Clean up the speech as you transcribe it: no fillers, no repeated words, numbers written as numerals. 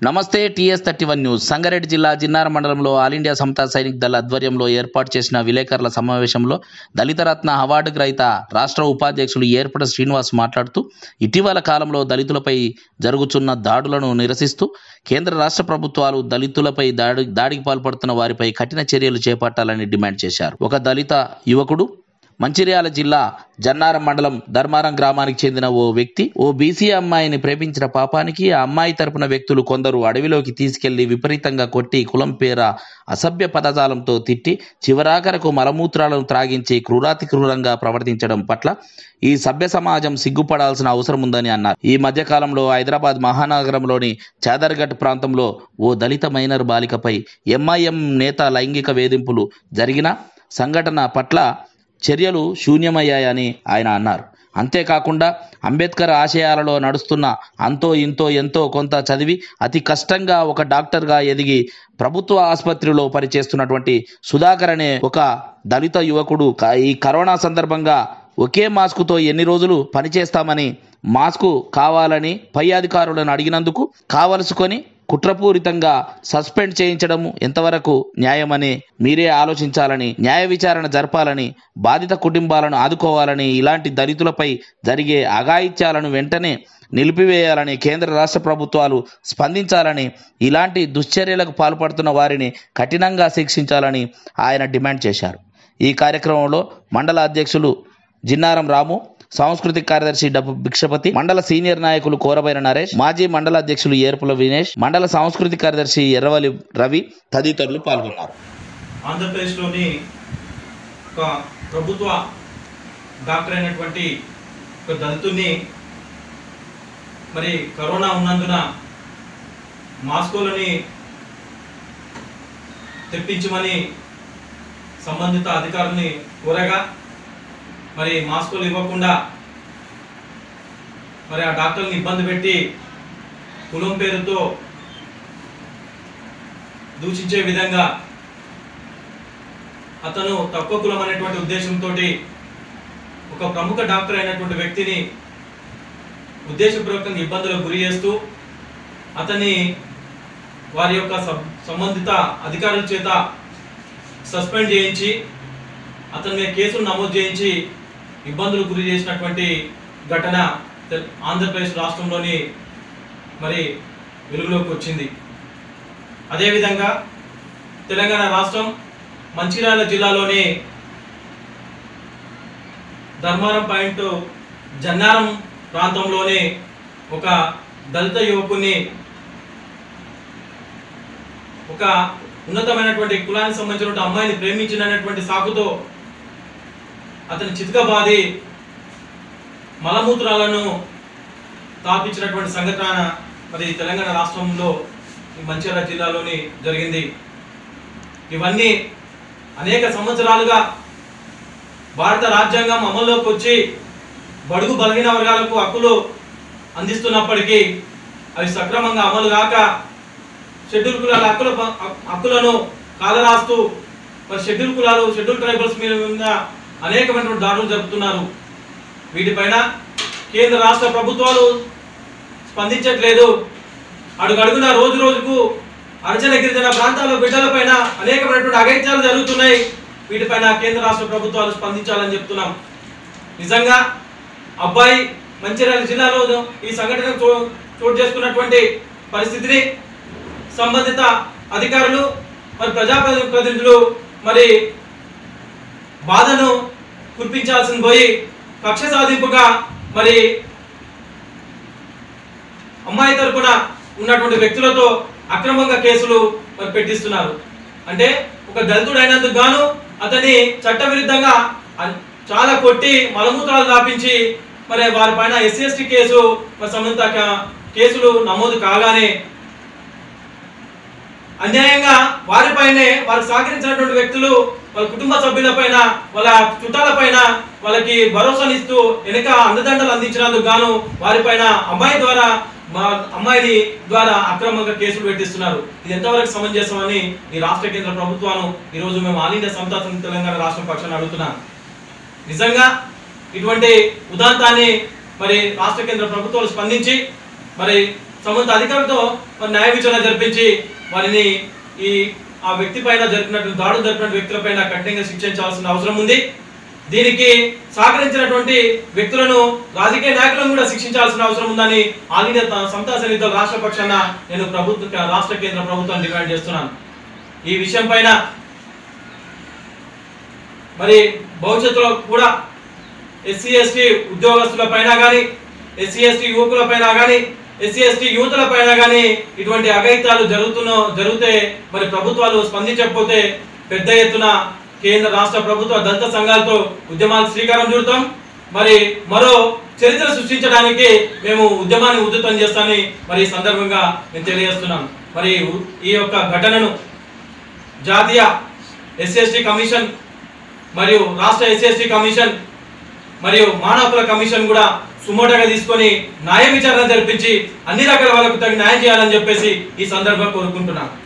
నమస్తే TS31 news Sangareddy జిల్లా జిన్నారం మండలంలో ఆల్ ఇండియా సమతా సైనిక్ దళ ఆధ్వర్యంలో ఏర్పాటు చేసిన విలేకరుల సమావేశంలో దళిత రత్న అవార్డు గ్రహీత రాష్ట్ర ఉపాధ్యక్షులు ఏర్పడ శ్రీనివాస్ మాట్లాడుతూ ఇటీవల కాలంలో దళితులపై జరుగుతున్న దాడులను నిరసిస్తూ కేంద్ర రాష్ట్ర ప్రభుత్వాలు దళితులపై దాడికి పాల్పడుతున్న వారిపై కఠిన చర్యలు చేపట్టాలని డిమాండ్ చేశారు. ఒక దళిత యువకుడు మంచిర్యాల జిల్లా జన్నారం మండలం ధర్మారం గ్రామానికి చెందిన ఓ వ్యక్తి ఓ బీసీ అమ్మాయిని ప్రేమించిన పాపానికి ఆ అమ్మాయి తరపున వ్యక్తులు కొందరు అడవిలోకి తీసుకెళ్లి విపరీతంగా కొట్టి కులం పేర అసభ్య పదజాలంతో తిట్టి చివరాఖరకు మలమూత్రాలను త్రాగించి క్రూరాతి క్రూరంగా ప్రవర్తించడం పట్ల ఈ సభ్య సమాజం సిగ్గుపడాల్సిన అవసరం ఉందని అన్నారు. ఈ మధ్యకాలంలో హైదరాబాద్ మహానగరంలోని చాదర్ఘట్ ప్రాంతంలో ఓ దళిత మైనర్ బాలికపై MIM నేత లైంగిక వేధింపులు జరిగిన సంఘటన పట్ల చర్యలు శూన్యమయ్యాయని ఆయన అన్నారు. అంతేకాకుండా అంబేద్కర్ ఆశయాలలో నడుస్తున్న అంతో ఇంతో ఎంతో కొంత చదివి అతి కష్టంగా ఒక డాక్టర్గా ఎదిగి ప్రభుత్వ ఆసుపత్రిలో పనిచేస్తున్నటువంటి సుధాకర్ అనే ఒక దళిత యువకుడు ఈ కరోనా సందర్భంగా ఒకే మాస్కుతో ఎన్ని రోజులు పనిచేస్తామని మాస్కు కావాలని పై అధికారులను అడిగినందుకు కావలసుకొని కుట్రపూరితంగా సస్పెండ్ చేయించడము ఎంతవరకు న్యాయమని మీరే ఆలోచించాలని, న్యాయ విచారణ జరపాలని, బాధిత కుటుంబాలను ఆదుకోవాలని, ఇలాంటి దళితులపై జరిగే అఘాయిత్యాలను వెంటనే నిలిపివేయాలని కేంద్ర రాష్ట్ర ప్రభుత్వాలు స్పందించాలని, ఇలాంటి దుశ్చర్యలకు పాల్పడుతున్న వారిని కఠినంగా శిక్షించాలని ఆయన డిమాండ్ చేశారు. ఈ కార్యక్రమంలో మండల అధ్యక్షులు జిన్నారం రాము, సాంస్కృతిక కార్యదర్శి డబ్బు భిక్షపతి, మండల సీనియర్ నాయకులు కోరబైన నరేష్, మాజీ మండల అధ్యక్షులు ఏర్పుల వినేష్, మండల సాంస్కృతిక కార్యదర్శి ఎర్రవల్లి రవి తదితరులు పాల్గొన్నారు. ఆంధ్రప్రదేశ్లోని ఒక ప్రభుత్వ డాక్టర్ అయినటువంటి ఒక దళితుడిని మరి కరోనా ఉన్నందున మాస్కులని తెప్పించమని సంబంధిత అధికారుల్ని కోరగా మరి మాస్కులు ఇవ్వకుండా మరి ఆ డాక్టర్ని ఇబ్బంది పెట్టి కులం పేరుతో దూషించే విధంగా అతను తక్కువ కులం అనేటువంటి ఉద్దేశంతో ఒక ప్రముఖ డాక్టర్ అయినటువంటి వ్యక్తిని ఉద్దేశపూర్వకంగా ఇబ్బందులకు గురి చేస్తూ అతన్ని వారి యొక్క సంబంధిత అధికారుల చేత సస్పెండ్ చేయించి అతని మీద కేసులు నమోదు చేయించి ఇబ్బందులకు గురి చేసినటువంటి ఘటన ఆంధ్రప్రదేశ్ రాష్ట్రంలోని మరి వెలుగులోకి వచ్చింది. అదేవిధంగా తెలంగాణ రాష్ట్రం మంచిర్యాల జిల్లాలోని ధర్మారం పాయింట్ జన్నారం ప్రాంతంలోని ఒక దళిత యువకుని ఒక ఉన్నతమైనటువంటి కులానికి సంబంధించినటువంటి అమ్మాయిని ప్రేమించినటువంటి సాకుతో అతని చితకబాది మలమూత్రాలను తాపించినటువంటి సంఘటన మరి తెలంగాణ రాష్ట్రంలో మంచిర్యాల జిల్లాలోని జరిగింది. ఇవన్నీ అనేక సంవత్సరాలుగా భారత రాజ్యాంగం అమల్లోకి వచ్చి బడుగు బలహీన వర్గాలకు హక్కులు అందిస్తున్నప్పటికీ అవి సక్రమంగా అమలు కాక షెడ్యూల్ కులాల హక్కులను కాలరాస్తూ మరి షెడ్యూల్ కులాలు, షెడ్యూల్ ట్రైబల్స్ మీద అనేకమైనటువంటి దాడులు జరుపుతున్నారు. వీటిపైన కేంద్ర రాష్ట్ర ప్రభుత్వాలు స్పందించట్లేదు. అడుగడుగున రోజు రోజుకు అర్జన గిరిజన ప్రాంతాల బిడ్డలపైన అనేకమైనటువంటి అఘాయిత్యాలు జరుగుతున్నాయి. వీటిపైన కేంద్ర రాష్ట్ర ప్రభుత్వాలు స్పందించాలని చెప్తున్నాం. నిజంగా అబ్బాయి మంచిర్యాల జిల్లాలో ఈ సంఘటన చోటు చేసుకున్నటువంటి పరిస్థితిని సంబంధిత అధికారులు మరి ప్రజాప్రతినిధులు మరి బాధను కురిపించాల్సింది పోయి కక్ష సాధింపుగా మరి అమ్మాయి తరపున ఉన్నటువంటి వ్యక్తులతో అక్రమంగా కేసులు మరి పెట్టిస్తున్నారు. అంటే ఒక దళితుడు అయినందుకు గాను అతన్ని చట్టవిరుద్ధంగా చాలా కొట్టి మలమూత్రాలు దాపించి మరి వారిపైన SC/ST కేసు మరి సంబంధిత కేసులు నమోదు కాగానే అన్యాయంగా వారిపైనే వారికి సహకరించినటువంటి వ్యక్తులు వాళ్ళ కుటుంబ సభ్యులపైన, వాళ్ళ చుట్టాలపైన వాళ్ళకి భరోసానిస్తూ వెనుక అండదండలు అందించినందుకు గాను వారిపైన అమ్మాయిని ద్వారా అక్రమంగా కేసులు పెట్టిస్తున్నారు. ఇది ఎంతవరకు సమంజసమని ఈ రాష్ట్ర కేంద్ర ప్రభుత్వాన్ని ఈరోజు మేము ఆల్ ఇండియా సమతా సైనిక్ తెలంగాణ రాష్ట్ర పక్షాన్ని అడుగుతున్నాం. నిజంగా ఇటువంటి ఉదాంతాన్ని మరి రాష్ట్ర కేంద్ర ప్రభుత్వాలు స్పందించి మరి సంబంధిత అధికారులతో మరి న్యాయ విచారణ జరిపించి వారిని ఆ వ్యక్తి పైన జరిపినటువంటి దాడులు జరిపిన వ్యక్తులపైన కఠినంగా శిక్షించాల్సిన అవసరం ఉంది. దీనికి సహకరించినటువంటి వ్యక్తులను రాజకీయ నాయకులను కూడా శిక్షించాల్సిన అవసరం ఉందని ఆల్ ఇండియా సమతా సైనిక్ దళ రాష్ట్ర పక్షాన నేను రాష్ట్ర కేంద్ర ప్రభుత్వాన్ని డిమాండ్ చేస్తున్నాను. ఈ విషయం పైన మరి భవిష్యత్తులో కూడా ఎస్సీ ఎస్టీ ఉద్యోగస్తుల పైన కానీ, ఎస్సీ ఎస్టీ యువకుల పైన కానీ, ఎస్సీ ఎస్టీ యువతుల పైన కానీ ఇటువంటి అఘాయిత్యాలు జరిగితే మరి ప్రభుత్వాలు స్పందించకపోతే పెద్ద ఎత్తున కేంద్ర రాష్ట్ర ప్రభుత్వ దళిత సంఘాలతో ఉద్యమాలకు శ్రీకారం చుడతాం. మరి మరో చరిత్ర సృష్టించడానికి మేము ఉద్యమాన్ని ఉధృతం చేస్తామని మరి ఈ సందర్భంగా నేను తెలియజేస్తున్నాం. మరి ఈ యొక్క ఘటనను జాతీయ ఎస్సీ ఎస్టీ కమిషన్ మరియు రాష్ట్ర ఎస్సీ ఎస్టీ కమిషన్ మరియు మానవ హక్కుల కమిషన్ కూడా సుమోటోగా తీసుకొని న్యాయ విచారణ జరిపించి అన్ని రకాల వాళ్ళకు తగిన న్యాయం చేయాలని చెప్పేసి ఈ సందర్భంగా కోరుకుంటున్నాను.